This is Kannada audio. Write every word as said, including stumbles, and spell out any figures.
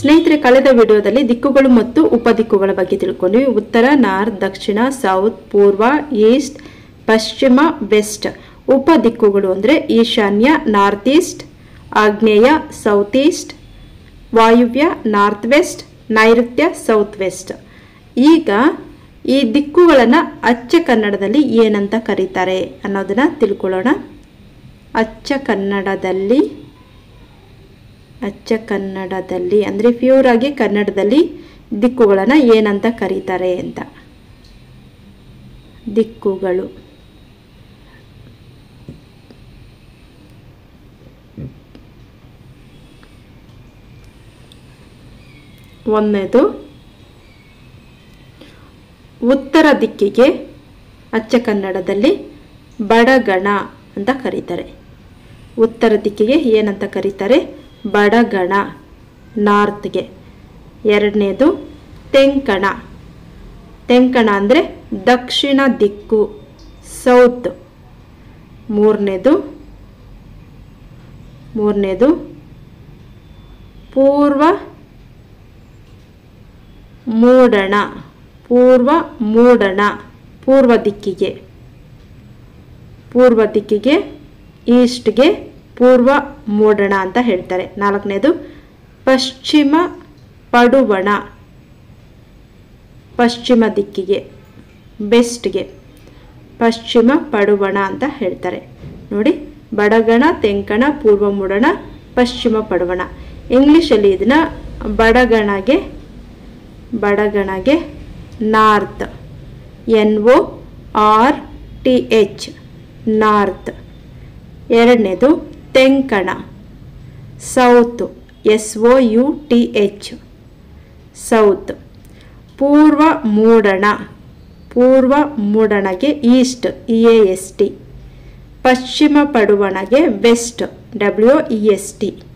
ಸ್ನೇಹಿತರೆ, ಕಳೆದ ವಿಡಿಯೋದಲ್ಲಿ ದಿಕ್ಕುಗಳು ಮತ್ತು ಉಪದಿಕ್ಕುಗಳ ಬಗ್ಗೆ ತಿಳ್ಕೊಂಡ್ವಿ. ಉತ್ತರ, ನಾರ್ತ್, ದಕ್ಷಿಣ, ಸೌತ್, ಪೂರ್ವ, ಈಸ್ಟ್, ಪಶ್ಚಿಮ, ವೆಸ್ಟ್. ಉಪದಿಕ್ಕುಗಳು ಅಂದರೆ ಈಶಾನ್ಯ, ನಾರ್ತ್ ಈಸ್ಟ್, ಆಗ್ನೇಯ, ಸೌತ್ ಈಸ್ಟ್, ವಾಯುವ್ಯ, ನಾರ್ತ್ ವೆಸ್ಟ್, ನೈಋತ್ಯ, ಸೌತ್ ವೆಸ್ಟ್. ಈಗ ಈ ದಿಕ್ಕುಗಳನ್ನು ಅಚ್ಚ ಕನ್ನಡದಲ್ಲಿ ಏನಂತ ಕರೀತಾರೆ ಅನ್ನೋದನ್ನ ತಿಳ್ಕೊಳ್ಳೋಣ. ಅಚ್ಚ ಕನ್ನಡದಲ್ಲಿ ಅಚ್ಚ ಕನ್ನಡದಲ್ಲಿ ಅಂದರೆ ಪ್ಯೂರ್ ಆಗಿ ಕನ್ನಡದಲ್ಲಿ ದಿಕ್ಕುಗಳನ್ನು ಏನಂತ ಕರೀತಾರೆ ಅಂತ. ದಿಕ್ಕುಗಳು ಒಂದನೇದು ಉತ್ತರ ದಿಕ್ಕಿಗೆ ಅಚ್ಚ ಕನ್ನಡದಲ್ಲಿ ಬಡಗಣ ಅಂತ ಕರೀತಾರೆ. ಉತ್ತರ ದಿಕ್ಕಿಗೆ ಏನಂತ ಕರೀತಾರೆ? ಬಡಗಣ. ನಾರ್ತ್ಗೆ. ಎರಡನೇದು ತೆಂಕಣ. ತೆಂಕಣ ಅಂದರೆ ದಕ್ಷಿಣ ದಿಕ್ಕು, ಸೌತ್. ಮೂರನೇದು ಮೂರನೇದು ಪೂರ್ವ ಮೂಡಣ. ಪೂರ್ವ ಮೂಡಣ, ಪೂರ್ವ ದಿಕ್ಕಿಗೆ. ಪೂರ್ವ ದಿಕ್ಕಿಗೆ, ಈಸ್ಟ್ಗೆ ಪೂರ್ವ ಮೂಡಣ ಅಂತ ಹೇಳ್ತಾರೆ. ನಾಲ್ಕನೇದು ಪಶ್ಚಿಮ ಪಡುವಣ. ಪಶ್ಚಿಮ ದಿಕ್ಕಿಗೆ, ಬೆಸ್ಟ್ಗೆ ಪಶ್ಚಿಮ ಪಡುವಣ ಅಂತ ಹೇಳ್ತಾರೆ. ನೋಡಿ, ಬಡಗಣ, ತೆಂಕಣ, ಪೂರ್ವ ಮೂಡಣ, ಪಶ್ಚಿಮ ಪಡುವಣ. ಇಂಗ್ಲೀಷಲ್ಲಿ ಇದನ್ನ ಬಡಗಣಗೆ ಬಡಗಣಗೆ north, N O R T H, north. ಎರಡನೇದು ತೆಂಕಣ, south, S O U T H, south. ಪೂರ್ವ ಮೂಡಣ, ಪೂರ್ವ ಮೂಡಣಗೆ east, E A S T. ಪಶ್ಚಿಮ ಪಡುವಣಗೆ west, W E S T.